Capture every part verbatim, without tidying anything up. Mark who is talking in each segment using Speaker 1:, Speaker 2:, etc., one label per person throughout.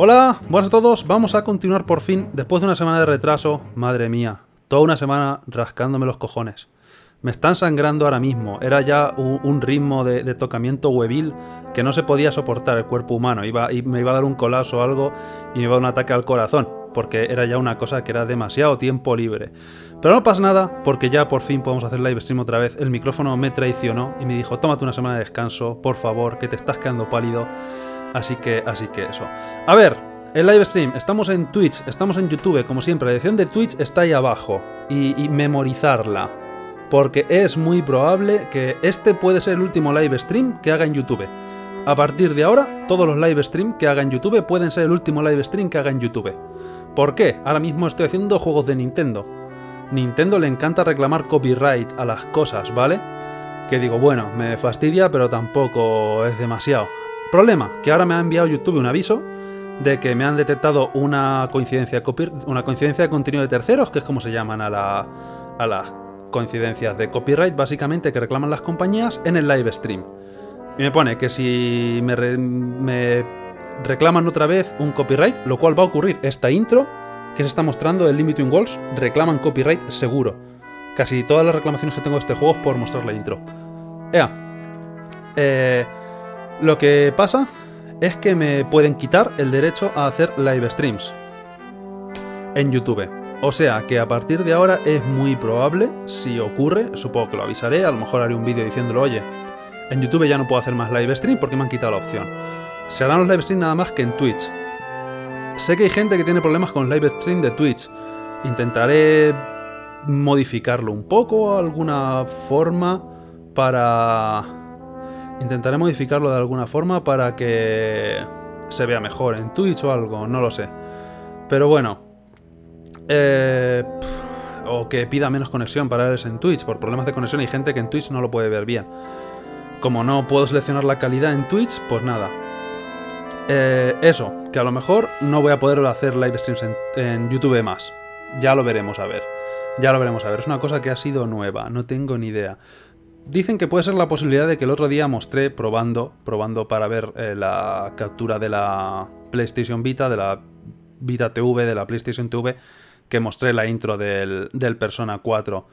Speaker 1: Hola, buenas a todos, vamos a continuar por fin, después de una semana de retraso. Madre mía, toda una semana rascándome los cojones. Me están sangrando ahora mismo, era ya un, un ritmo de, de tocamiento huevil que no se podía soportar el cuerpo humano. Iba, y me iba a dar un colapso o algo y me iba a dar un ataque al corazón, porque era ya una cosa que era demasiado tiempo libre. Pero no pasa nada, porque ya por fin podemos hacer live stream otra vez. El micrófono me traicionó y me dijo, tómate una semana de descanso, por favor, que te estás quedando pálido. Así que, así que eso. A ver, el live stream, estamos en Twitch, estamos en YouTube, como siempre. La dirección de Twitch está ahí abajo. Y, y memorizarla. Porque es muy probable que este puede ser el último live stream que haga en YouTube. A partir de ahora, todos los live stream que haga en YouTube pueden ser el último live stream que haga en YouTube. ¿Por qué? Ahora mismo estoy haciendo juegos de Nintendo. Nintendo le encanta reclamar copyright a las cosas, ¿vale? Que digo, bueno, me fastidia, pero tampoco es demasiado. Problema, que ahora me ha enviado YouTube un aviso de que me han detectado una coincidencia, una coincidencia de contenido de terceros, que es como se llaman a, la, a las coincidencias de copyright, básicamente, que reclaman las compañías en el live stream. Y me pone que si me, re, me reclaman otra vez un copyright, lo cual va a ocurrir, esta intro que se está mostrando del Limiting Walls, reclaman copyright seguro. Casi todas las reclamaciones que tengo de este juego es por mostrar la intro. Ea. Eh... Lo que pasa es que me pueden quitar el derecho a hacer live streams en YouTube. O sea que a partir de ahora es muy probable, si ocurre, supongo que lo avisaré, a lo mejor haré un vídeo diciéndolo, oye, en YouTube ya no puedo hacer más live stream porque me han quitado la opción. Se harán los live stream nada más que en Twitch. Sé que hay gente que tiene problemas con live stream de Twitch. Intentaré modificarlo un poco, alguna forma para... Intentaré modificarlo de alguna forma para que se vea mejor en Twitch o algo, no lo sé. Pero bueno. Eh, o que pida menos conexión para verlos en Twitch. Por problemas de conexión hay gente que en Twitch no lo puede ver bien. Como no puedo seleccionar la calidad en Twitch, pues nada. Eh, eso, que a lo mejor no voy a poder hacer live streams en, en YouTube más. Ya lo veremos a ver. Ya lo veremos a ver. Es una cosa que ha sido nueva, no tengo ni idea. Dicen que puede ser la posibilidad de que el otro día mostré probando, probando para ver eh, la captura de la PlayStation Vita, de la Vita T V, de la PlayStation T V, que mostré la intro del, del Persona cuatro.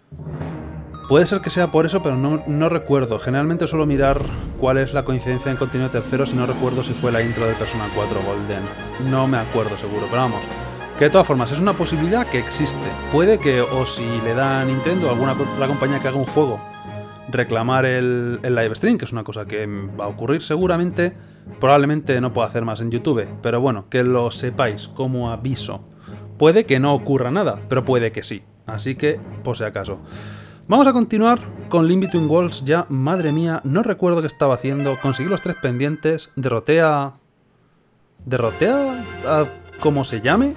Speaker 1: Puede ser que sea por eso, pero no, no recuerdo. Generalmente suelo mirar cuál es la coincidencia en contenido tercero si no recuerdo si fue la intro del Persona cuatro Golden. No me acuerdo seguro, pero vamos. Que de todas formas es una posibilidad que existe. Puede que, o si le da a Nintendo, alguna la compañía que haga un juego, reclamar el, el live stream, que es una cosa que va a ocurrir seguramente. Probablemente no pueda hacer más en YouTube, pero bueno, que lo sepáis como aviso. Puede que no ocurra nada, pero puede que sí. Así que, por si acaso. Vamos a continuar con Limiting Walls ya. Madre mía, no recuerdo qué estaba haciendo. Conseguí los tres pendientes, derroté a... ¿Derroté a... a ¿cómo se llame?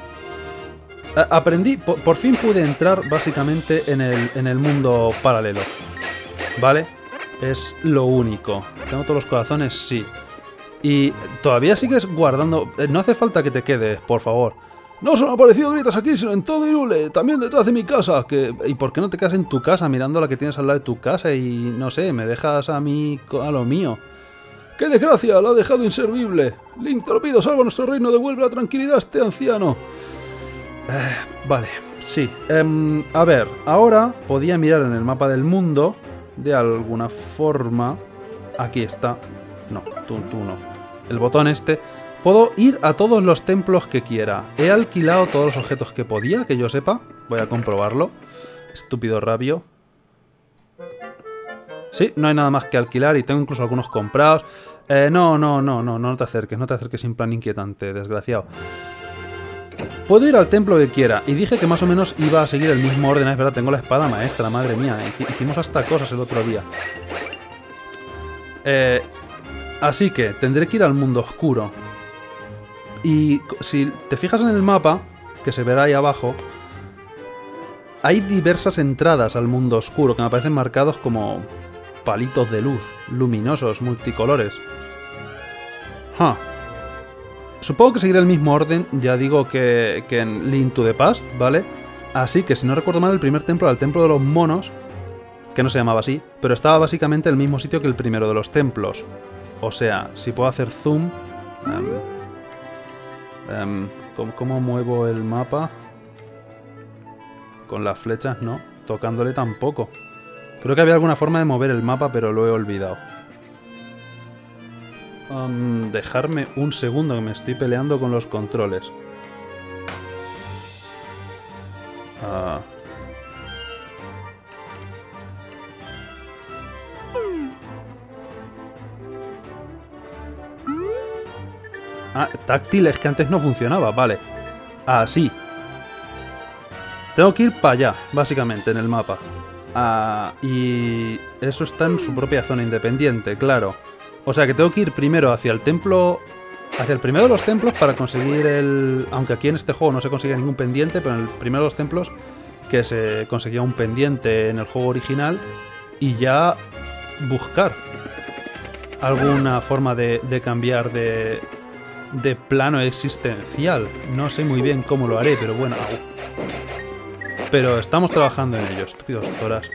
Speaker 1: A aprendí, por, por fin pude entrar básicamente en el, en el mundo paralelo. ¿Vale? Es lo único. ¿Tengo todos los corazones? Sí. Y todavía sigues guardando... No hace falta que te quedes, por favor. No solo han aparecido grietas aquí, sino en todo Hyrule. También detrás de mi casa. Que... ¿Y por qué no te quedas en tu casa mirando la que tienes al lado de tu casa y, no sé, me dejas a mí a lo mío? ¡Qué desgracia! La ha dejado inservible. Link, te lo pido, salva nuestro reino, devuelve la tranquilidad a este anciano. Eh, vale, sí. Eh, a ver, ahora podía mirar en el mapa del mundo... De alguna forma... Aquí está. No, tú, tú no. El botón este. Puedo ir a todos los templos que quiera. He alquilado todos los objetos que podía, que yo sepa. Voy a comprobarlo. Estúpido rabio. Sí, no hay nada más que alquilar y tengo incluso algunos comprados. Eh, no, no, no, no, no te acerques. No te acerques sin plan inquietante, desgraciado. Puedo ir al templo que quiera, y dije que más o menos iba a seguir el mismo orden. Es verdad, tengo la espada maestra, madre mía. Hicimos hasta cosas el otro día. Eh, así que tendré que ir al mundo oscuro. Y si te fijas en el mapa, que se verá ahí abajo, hay diversas entradas al mundo oscuro que me aparecen marcados como palitos de luz, luminosos, multicolores. Huh. Supongo que seguiré el mismo orden, ya digo, que, que en Link to the Past, ¿vale? Así que, si no recuerdo mal, el primer templo era el templo de los monos, que no se llamaba así, pero estaba básicamente en el mismo sitio que el primero de los templos. O sea, si puedo hacer zoom... Um, Um, ¿cómo, ¿Cómo muevo el mapa? Con las flechas no. Tocándole tampoco. Creo que había alguna forma de mover el mapa, pero lo he olvidado. Um, dejarme un segundo que me estoy peleando con los controles. Ah... Ah, táctil, es que antes no funcionaba, vale. Así. Tengo que ir para allá, básicamente, en el mapa. Ah, y eso está en su propia zona independiente, claro. O sea que tengo que ir primero hacia el templo... Hacia el primero de los templos para conseguir el... Aunque aquí en este juego no se consigue ningún pendiente, pero en el primero de los templos que se conseguía un pendiente en el juego original y ya buscar alguna forma de, de cambiar de... de plano existencial. No sé muy bien cómo lo haré, pero bueno. Pero estamos trabajando en ello, estúpidos Zoras.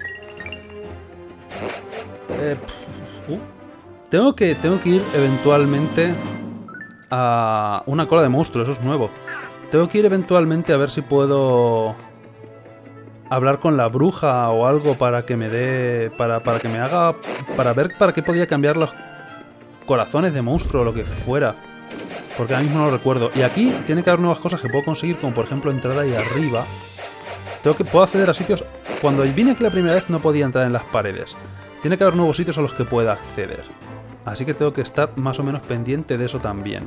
Speaker 1: Eh, pff, uh. tengo, que, tengo que ir eventualmente a una cola de monstruo, eso es nuevo. Tengo que ir eventualmente a ver si puedo hablar con la bruja o algo para que me dé... Para, para que me haga... Para ver para qué podía cambiar los corazones de monstruo o lo que fuera. Porque ahora mismo no lo recuerdo. Y aquí tiene que haber nuevas cosas que puedo conseguir, como por ejemplo entrar ahí arriba. Tengo que, puedo acceder a sitios... Cuando vine aquí la primera vez no podía entrar en las paredes. Tiene que haber nuevos sitios a los que pueda acceder. Así que tengo que estar más o menos pendiente de eso también.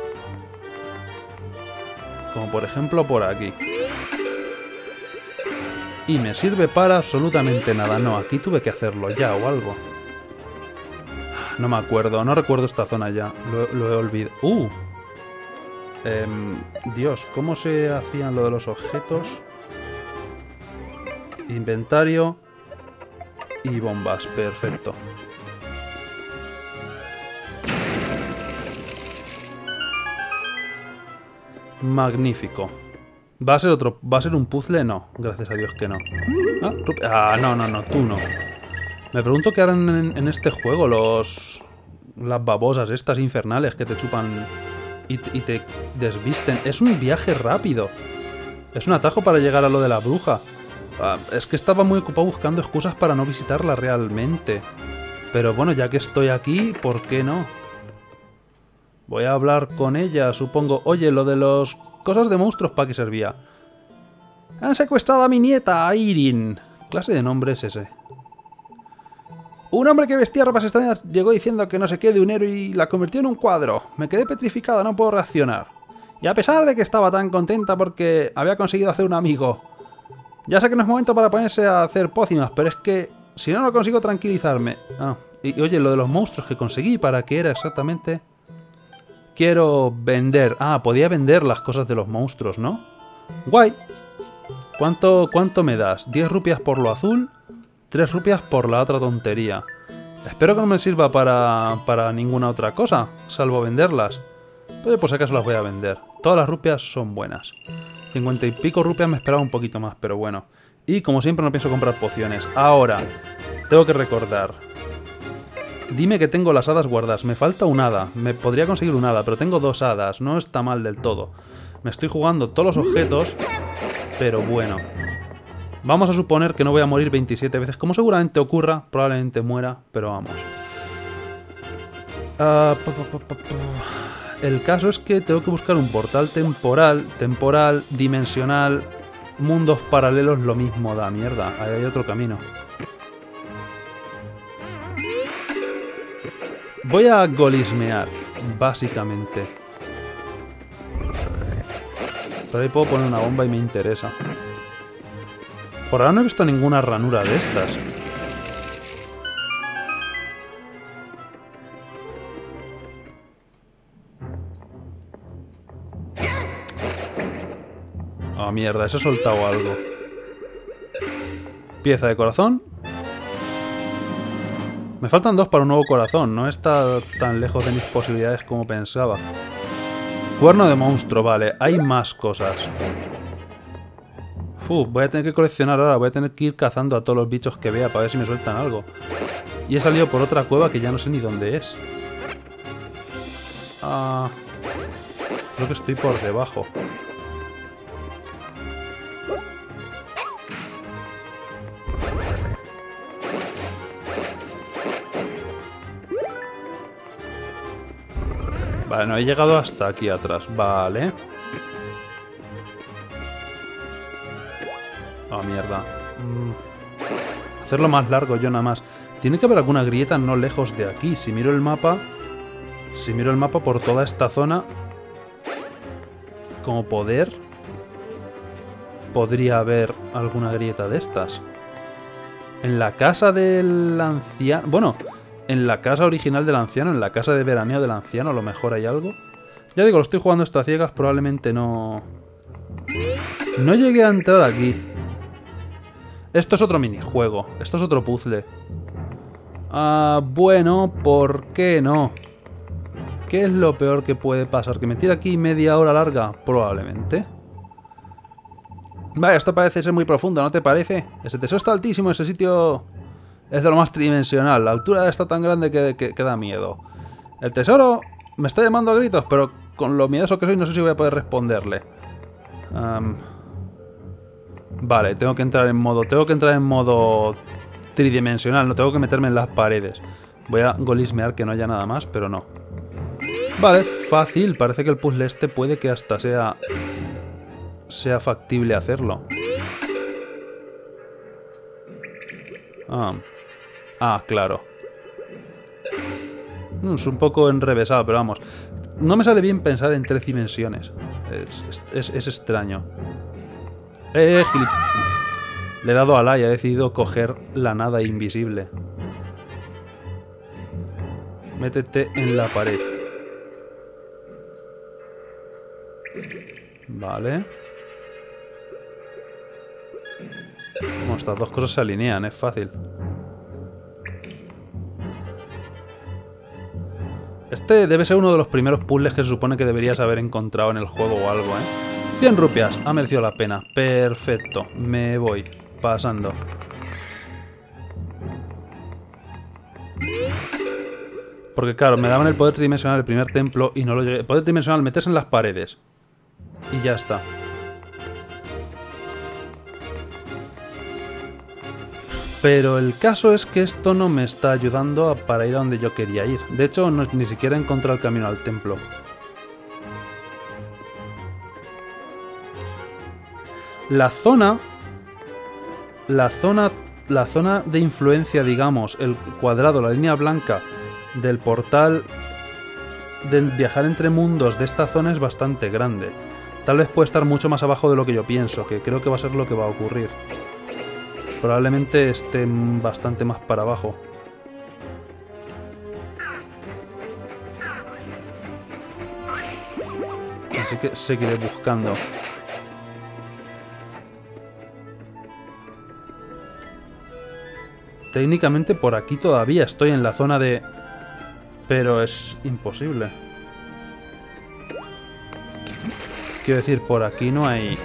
Speaker 1: Como por ejemplo por aquí. Y me sirve para absolutamente nada. No, aquí tuve que hacerlo ya o algo. No me acuerdo, no recuerdo esta zona ya. Lo, lo he olvidado. ¡Uh! Eh, Dios, ¿cómo se hacían lo de los objetos? Inventario y bombas, perfecto. Magnífico. ¿Va a ser otro? ¿Va a ser un puzzle? No, gracias a Dios que no. Ah, ah no, no, no, tú no. Me pregunto qué harán en, en este juego los... Las babosas estas infernales que te chupan y, y te desvisten. Es un viaje rápido. Es un atajo para llegar a lo de la bruja. Ah, es que estaba muy ocupado buscando excusas para no visitarla realmente. Pero bueno, ya que estoy aquí, ¿por qué no? Voy a hablar con ella, supongo. Oye, lo de los cosas de monstruos, ¿para qué servía? Han secuestrado a mi nieta, a Irin. ¿Qué clase de nombre es ese? Un hombre que vestía ropas extrañas llegó diciendo que no sé qué de un héroe y la convirtió en un cuadro. Me quedé petrificada, no puedo reaccionar. Y a pesar de que estaba tan contenta porque había conseguido hacer un amigo. Ya sé que no es momento para ponerse a hacer pócimas, pero es que si no, no consigo tranquilizarme. Ah, y, y oye, lo de los monstruos que conseguí, ¿para qué era exactamente? Quiero vender. Ah, podía vender las cosas de los monstruos, ¿no? Guay. ¿Cuánto, cuánto me das? ¿diez rupias por lo azul? tres rupias por la otra tontería. Espero que no me sirva para, para ninguna otra cosa, salvo venderlas. Pero por si acaso las voy a vender. Todas las rupias son buenas. cincuenta y pico rupias me esperaba un poquito más, pero bueno. Y como siempre no pienso comprar pociones. Ahora, tengo que recordar. Dime que tengo las hadas guardadas. Me falta un hada. Me podría conseguir un hada, pero tengo dos hadas. No está mal del todo. Me estoy jugando todos los objetos, pero bueno. Vamos a suponer que no voy a morir veintisiete veces. Como seguramente ocurra, probablemente muera, pero vamos. Uh, pa, pa, pa, pa. El caso es que tengo que buscar un portal temporal, temporal, dimensional, mundos paralelos, lo mismo da mierda. Ahí hay otro camino. Voy a golismear, básicamente. Pero ahí puedo poner una bomba y me interesa. Por ahora no he visto ninguna ranura de estas. Oh, mierda, eso he soltado algo. Pieza de corazón. Me faltan dos para un nuevo corazón. No está tan lejos de mis posibilidades como pensaba. Cuerno de monstruo, vale. Hay más cosas. Uf, voy a tener que coleccionar ahora. Voy a tener que ir cazando a todos los bichos que vea para ver si me sueltan algo. Y he salido por otra cueva que ya no sé ni dónde es. Ah... Creo que estoy por debajo. Vale, no he llegado hasta aquí atrás. Vale. Oh, mierda. Mm. Hacerlo más largo yo nada más. Tiene que haber alguna grieta no lejos de aquí. Si miro el mapa... Si miro el mapa por toda esta zona... Como poder... Podría haber alguna grieta de estas. En la casa del anciano... Bueno, en la casa original del anciano, en la casa de veraneo del anciano, a lo mejor hay algo. Ya digo, lo estoy jugando esto a ciegas, probablemente no... No llegué a entrar aquí. Esto es otro minijuego. Esto es otro puzzle. Ah, bueno, ¿por qué no? ¿Qué es lo peor que puede pasar? ¿Que me tire aquí media hora larga? Probablemente. Vale, esto parece ser muy profundo, ¿no te parece? Ese tesoro está altísimo, ese sitio es de lo más tridimensional. La altura está tan grande que, que, que da miedo. El tesoro me está llamando a gritos, pero con lo miedoso que soy no sé si voy a poder responderle. Um, vale, tengo que entrar en modo... Tengo que entrar en modo tridimensional, no tengo que meterme en las paredes. Voy a golismear que no haya nada más, pero no. Vale, fácil. Parece que el puzzle este puede que hasta sea... sea factible hacerlo. Ah, ah claro. Mm, es un poco enrevesado, pero vamos. No me sale bien pensar en tres dimensiones. Es, es, es extraño. Eh, gilip... Le he dado a la y he decidido coger la nada invisible. Métete en la pared. Vale. Bueno, estas dos cosas se alinean, es fácil. Este debe ser uno de los primeros puzzles que se supone que deberías haber encontrado en el juego o algo, ¿eh? cien rupias, ha merecido la pena. Perfecto, me voy. Pasando. Porque claro, me daban el poder tridimensional el primer templo y no lo llegué. El poder tridimensional, meterse en las paredes. Y ya está. Pero el caso es que esto no me está ayudando a, para ir a donde yo quería ir. De hecho, no, ni siquiera he encontrado el camino al templo. La zona... La zona... La zona de influencia, digamos, el cuadrado, la línea blanca del portal del viajar entre mundos de esta zona es bastante grande. Tal vez puede estar mucho más abajo de lo que yo pienso, que creo que va a ser lo que va a ocurrir. Probablemente esté bastante más para abajo. Así que seguiré buscando. Técnicamente por aquí todavía estoy en la zona de... Pero es imposible. Quiero decir, por aquí no hay...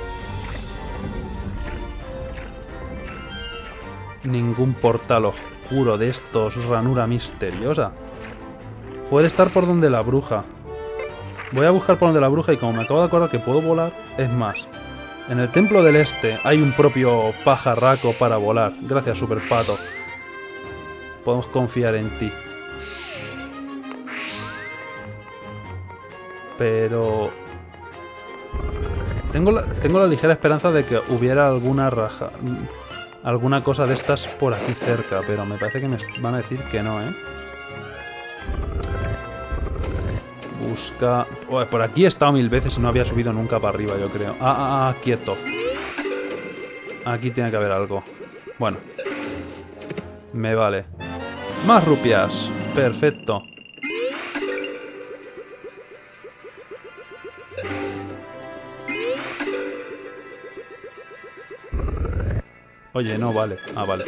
Speaker 1: ningún portal oscuro de estos, ranura misteriosa. Puede estar por donde la bruja. Voy a buscar por donde la bruja y como me acabo de acordar que puedo volar, es más. En el templo del este hay un propio pajarraco para volar. Gracias, Super Pato. Podemos confiar en ti. Pero... Tengo la, tengo la ligera esperanza de que hubiera alguna raja... Alguna cosa de estas por aquí cerca, pero me parece que me van a decir que no, ¿eh? Busca... Oh, por aquí he estado mil veces y no había subido nunca para arriba, yo creo. Ah, ah, ah, quieto. Aquí tiene que haber algo. Bueno. Me vale. Más rupias. Perfecto. Oye, no, vale. Ah, vale.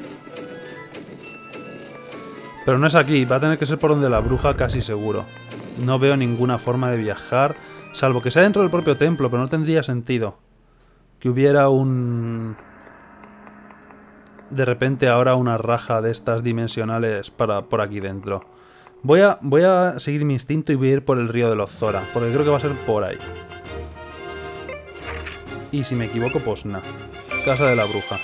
Speaker 1: Pero no es aquí. Va a tener que ser por donde la bruja casi seguro. No veo ninguna forma de viajar. Salvo que sea dentro del propio templo, pero no tendría sentido. Que hubiera un... De repente ahora una raja de estas dimensionales para por aquí dentro. Voy a, voy a seguir mi instinto y voy a ir por el río de los Zora, porque creo que va a ser por ahí. Y si me equivoco, pues nada. Casa de la bruja.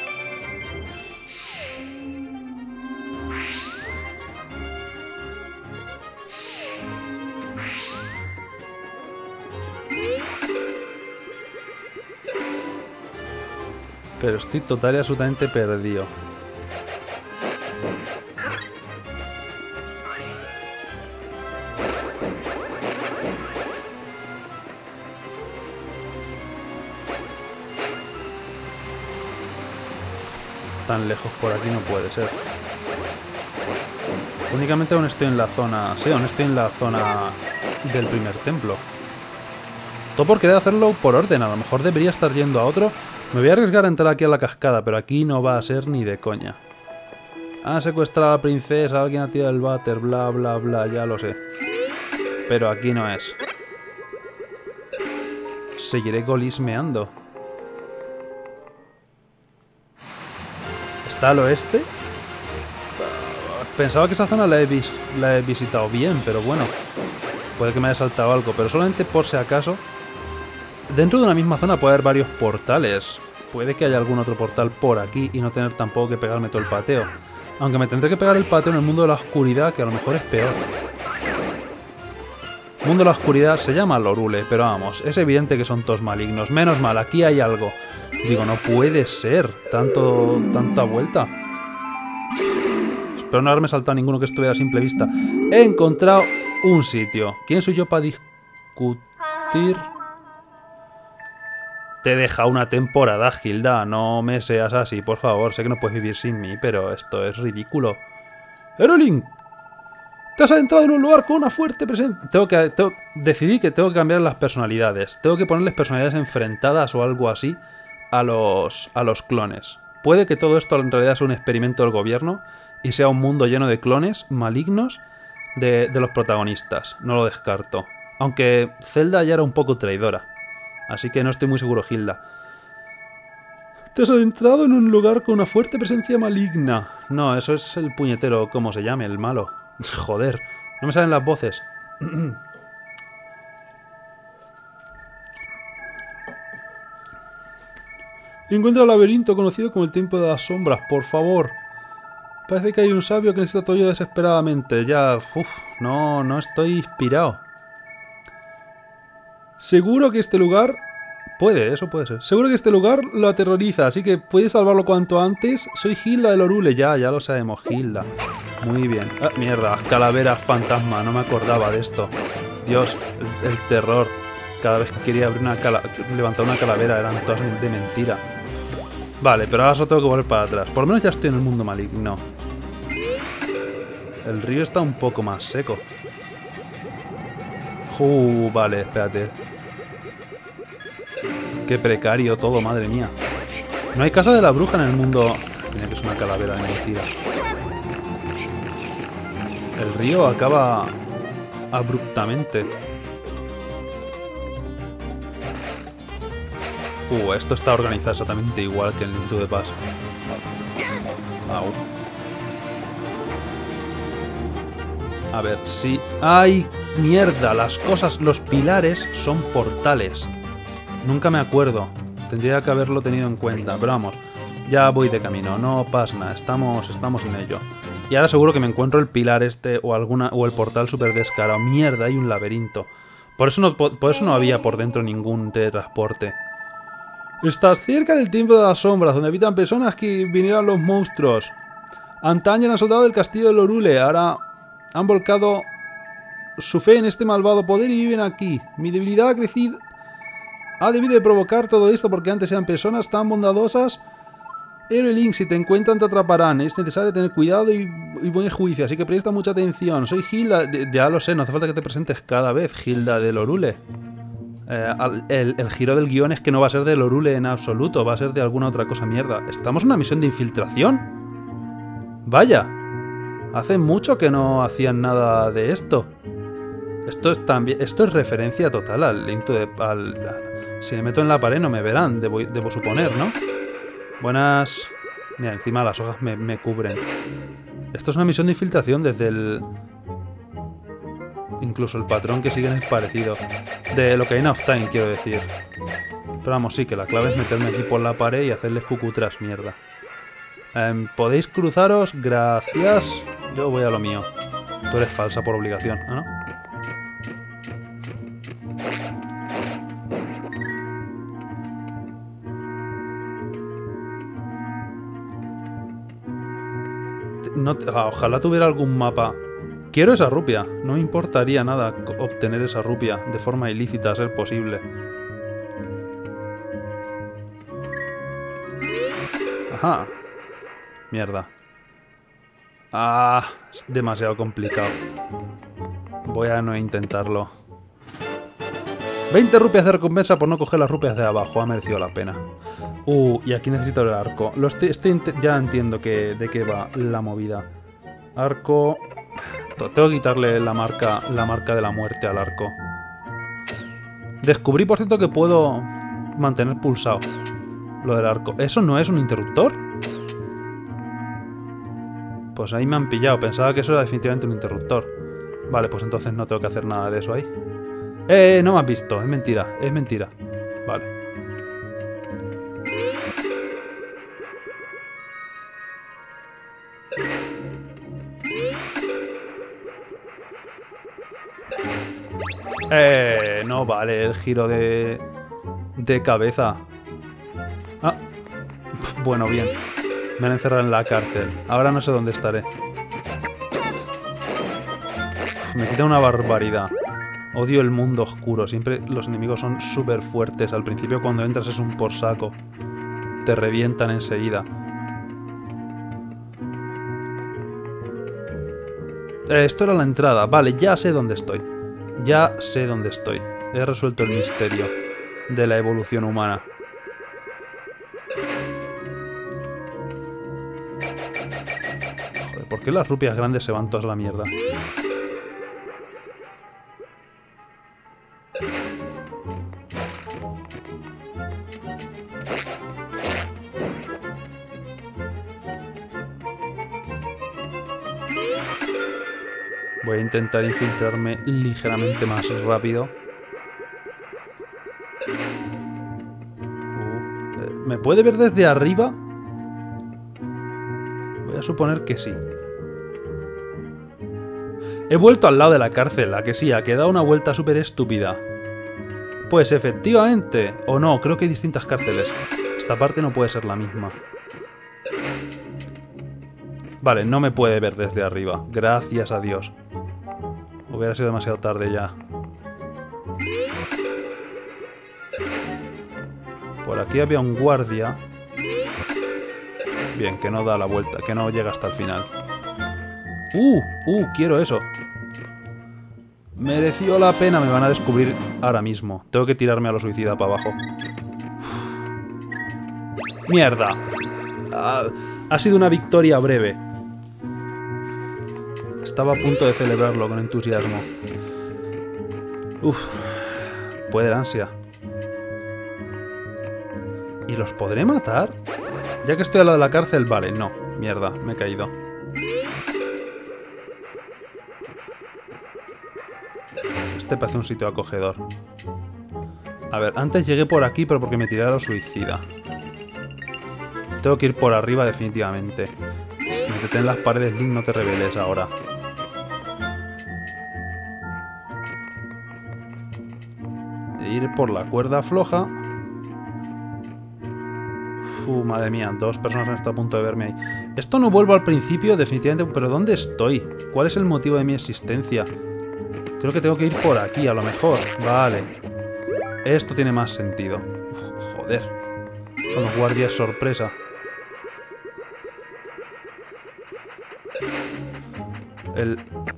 Speaker 1: Pero estoy total y absolutamente perdido. Tan lejos por aquí no puede ser. Únicamente aún estoy en la zona... Sí, aún estoy en la zona del primer templo. Todo por querer hacerlo por orden. A lo mejor debería estar yendo a otro. Me voy a arriesgar a entrar aquí a la cascada, pero aquí no va a ser ni de coña. Han secuestrado a la princesa, alguien ha tirado el váter, bla bla bla, ya lo sé. Pero aquí no es. Seguiré golismeando. ¿Está al oeste? Pensaba que esa zona la he, vis la he visitado bien, pero bueno. Puede que me haya saltado algo, pero solamente por si acaso. Dentro de una misma zona puede haber varios portales. Puede que haya algún otro portal por aquí y no tener tampoco que pegarme todo el pateo. Aunque me tendré que pegar el pateo en el mundo de la oscuridad, que a lo mejor es peor. El mundo de la oscuridad se llama Lorule, pero vamos, es evidente que son todos malignos. Menos mal, aquí hay algo. Digo, no puede ser tanto, tanta vuelta. Espero no haberme saltado ninguno que estuviera a simple vista. He encontrado un sitio. ¿Quién soy yo para discutir? Te deja una temporada, Hilda. No me seas así, por favor. Sé que no puedes vivir sin mí, pero esto es ridículo. ¡Erolin! Te has adentrado en un lugar con una fuerte presencia. Tengo que... Tengo, decidí que tengo que cambiar las personalidades. Tengo que ponerles personalidades enfrentadas o algo así a los, a los clones. Puede que todo esto en realidad sea un experimento del gobierno y sea un mundo lleno de clones malignos de, de los protagonistas. No lo descarto. Aunque Zelda ya era un poco traidora. Así que no estoy muy seguro, Hilda. Te has adentrado en un lugar con una fuerte presencia maligna. No, eso es el puñetero, ¿cómo se llame? El malo. Joder, no me salen las voces. Encuentra el laberinto conocido como el Templo de las Sombras, por favor. Parece que hay un sabio que necesita tu ayuda desesperadamente. Ya, uff, no, no estoy inspirado. Seguro que este lugar... Puede, eso puede ser. Seguro que este lugar lo aterroriza, así que puedes salvarlo cuanto antes. Soy Hilda de Lorule, ya, ya lo sabemos, Hilda. Muy bien. Ah, mierda, calavera fantasma, no me acordaba de esto. Dios, el, el terror. Cada vez que quería abrir una cala levantar una calavera eran todas de mentira. Vale, pero ahora solo tengo que volver para atrás. Por lo menos ya estoy en el mundo maligno. El río está un poco más seco. Uh, vale, espérate. Qué precario todo, madre mía. No hay casa de la bruja en el mundo... Tiene que ser una calavera de mentira. El río acaba abruptamente. Uh, esto está organizado exactamente igual que en Link to the Past. Au. A ver, sí. ¡Ay, mierda! Las cosas, los pilares son portales. Nunca me acuerdo. Tendría que haberlo tenido en cuenta. Pero vamos, ya voy de camino. No pasa nada. Estamos, estamos en ello. Y ahora seguro que me encuentro el pilar este o alguna o el portal súper descarado. Mierda, hay un laberinto. Por eso, no, por eso no había por dentro ningún teletransporte. Estás cerca del Templo de las Sombras, donde habitan personas que vinieron los monstruos. Antaño han soldado del castillo de Lorule. Ahora han volcado su fe en este malvado poder y viven aquí. Mi debilidad ha crecido... Ha debido de provocar todo esto porque antes eran personas tan bondadosas. Héroe Link, si te encuentran te atraparán. Es necesario tener cuidado y, y buen juicio, así que presta mucha atención. Soy Hilda, ya lo sé, no hace falta que te presentes cada vez, Hilda de Lorule. Eh, el, el giro del guión es que no va a ser de Lorule en absoluto, va a ser de alguna otra cosa mierda. ¿Estamos en una misión de infiltración? Vaya, hace mucho que no hacían nada de esto. Esto es también, esto es referencia total al Link to the... Al, si me meto en la pared no me verán, debo, debo suponer, ¿no? Buenas... Mira, encima las hojas me, me cubren. Esto es una misión de infiltración desde el... Incluso el patrón que siguen es parecido. De Ocarina of Time, quiero decir. Pero vamos, sí, que la clave es meterme aquí por la pared y hacerles cucutras, mierda. Eh, ¿Podéis cruzaros? Gracias. Yo voy a lo mío. Tú eres falsa por obligación, ¿ah, no? No te, ah, ojalá tuviera algún mapa. Quiero esa rupia. No me importaría nada obtener esa rupia de forma ilícita a ser posible. Ajá. Mierda. Ah, es demasiado complicado. Voy a no intentarlo. veinte rupias de recompensa por no coger las rupias de abajo. Ha merecido la pena. Uh, y aquí necesito el arco. Lo estoy, estoy ya entiendo que, de qué va la movida. Arco... Tengo que quitarle la marca, la marca de la muerte al arco. Descubrí, por cierto, que puedo mantener pulsado lo del arco. ¿Eso no es un interruptor? Pues ahí me han pillado. Pensaba que eso era definitivamente un interruptor. Vale, pues entonces no tengo que hacer nada de eso ahí. ¡Eh! No me has visto. Es mentira. Es mentira. Vale. Eh, no vale el giro de, de cabeza. Ah, bueno, bien. Me han encerrado en la cárcel. Ahora no sé dónde estaré. Me quita una barbaridad. Odio el mundo oscuro. Siempre los enemigos son súper fuertes. Al principio cuando entras es un por saco. Te revientan enseguida. Eh, esto era la entrada. Vale, ya sé dónde estoy. Ya sé dónde estoy. He resuelto el misterio de la evolución humana. Joder, ¿por qué las rupias grandes se van todas a la mierda? Voy a intentar infiltrarme ligeramente más rápido. Uh, ¿Me puede ver desde arriba? Voy a suponer que sí. He vuelto al lado de la cárcel, a que sí, a que he dado una vuelta súper estúpida. Pues efectivamente. O no, creo que hay distintas cárceles. Esta parte no puede ser la misma. Vale, no me puede ver desde arriba. Gracias a Dios. Hubiera sido demasiado tarde ya. Por aquí había un guardia. Bien, que no da la vuelta, que no llega hasta el final. ¡Uh! ¡Uh! Quiero eso. Mereció la pena, me van a descubrir ahora mismo. Tengo que tirarme a lo suicida para abajo. Uf. ¡Mierda! Ah, ha sido una victoria breve. Estaba a punto de celebrarlo con entusiasmo. Uf. Puede la ansia. ¿Y los podré matar? Ya que estoy al lado de la cárcel, vale, no. Mierda, me he caído. Este parece un sitio acogedor. A ver, antes llegué por aquí, pero porque me tiré a lo suicida. Tengo que ir por arriba definitivamente. Métete en las paredes, Link, no te reveles ahora. Ir por la cuerda floja. Uf, madre mía, dos personas han estado a punto de verme ahí. Esto no vuelvo al principio, definitivamente, pero ¿dónde estoy? ¿Cuál es el motivo de mi existencia? Creo que tengo que ir por aquí, a lo mejor. Vale. Esto tiene más sentido. Uf, joder. Con los guardias sorpresa. El...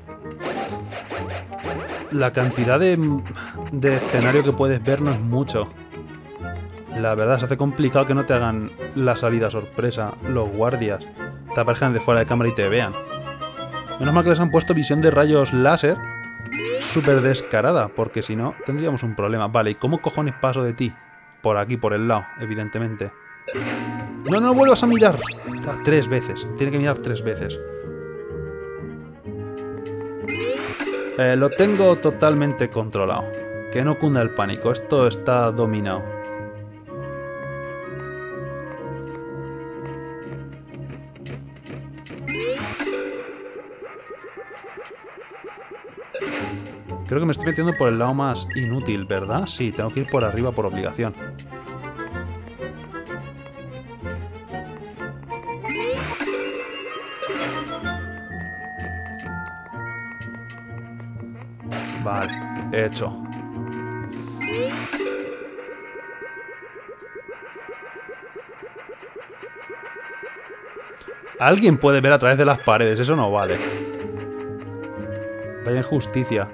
Speaker 1: La cantidad de, de escenario que puedes ver no es mucho. La verdad, se hace complicado que no te hagan la salida sorpresa los guardias. Te aparezcan de fuera de cámara y te vean. Menos mal que les han puesto visión de rayos láser súper descarada, porque si no, tendríamos un problema. Vale, ¿y cómo cojones paso de ti? Por aquí, por el lado, evidentemente. No, no vuelvas a mirar. Tres veces. Tiene que mirar tres veces. Eh, lo tengo totalmente controlado. Que no cunda el pánico. Esto está dominado. Creo que me estoy metiendo por el lado más inútil, ¿verdad? Sí, tengo que ir por arriba por obligación. Vale, hecho. Alguien puede ver a través de las paredes, eso no vale. Vaya injusticia.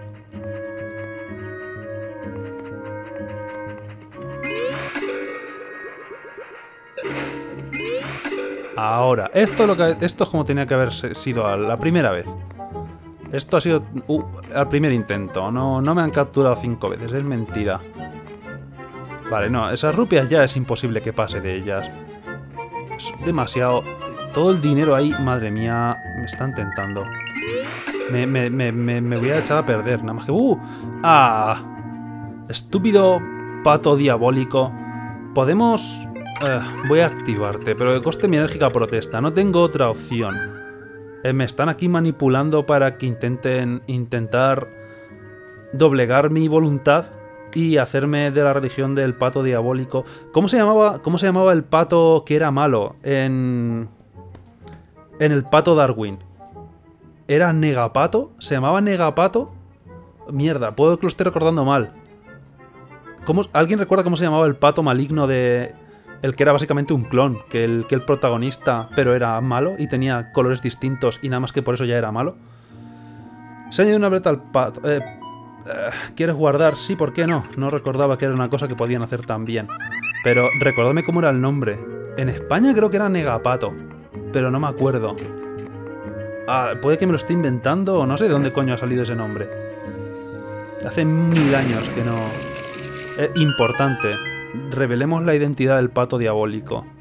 Speaker 1: Ahora, esto es, lo que, esto es como tenía que haber sido la primera vez. Esto ha sido uh, al primer intento. No, no me han capturado cinco veces, es mentira. Vale, no, esas rupias ya es imposible que pase de ellas. Es demasiado... Todo el dinero ahí, madre mía, me están tentando. Me, me, me, me, me voy a echar a perder, nada más que... ¡Uh! ¡Ah! Estúpido pato diabólico. Podemos... Uh, voy a activarte, pero que coste mi enérgica protesta. No tengo otra opción. Eh, me están aquí manipulando para que intenten intentar doblegar mi voluntad y hacerme de la religión del pato diabólico. ¿Cómo se llamaba, cómo se llamaba el pato que era malo en, en el pato Darwin? ¿Era Negapato? ¿Se llamaba Negapato? Mierda, puedo que lo esté recordando mal. ¿Cómo, ¿Alguien recuerda cómo se llamaba el pato maligno de... El que era básicamente un clon, que el, que el protagonista, pero era malo y tenía colores distintos y nada más que por eso ya era malo? Se ha añadido una breta al pato. Eh, eh, ¿Quieres guardar? Sí, ¿por qué no? No recordaba que era una cosa que podían hacer tan bien. Pero recordadme cómo era el nombre. En España creo que era Negapato, pero no me acuerdo. Ah, puede que me lo esté inventando o no sé de dónde coño ha salido ese nombre. Hace mil años que no... Eh, importante. Revelemos la identidad del pato diabólico.